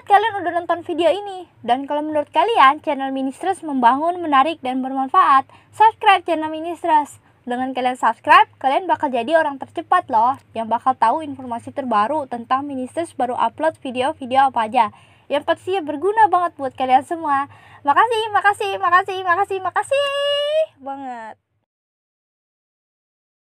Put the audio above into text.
banget kalian udah nonton video ini. Dan kalau menurut kalian channel Ministress membangun, menarik, dan bermanfaat, subscribe channel Ministress. Dengan kalian subscribe, kalian bakal jadi orang tercepat loh yang bakal tahu informasi terbaru tentang Ministress baru upload video-video apa aja. Yang pastinya berguna banget buat kalian semua. Makasih banget.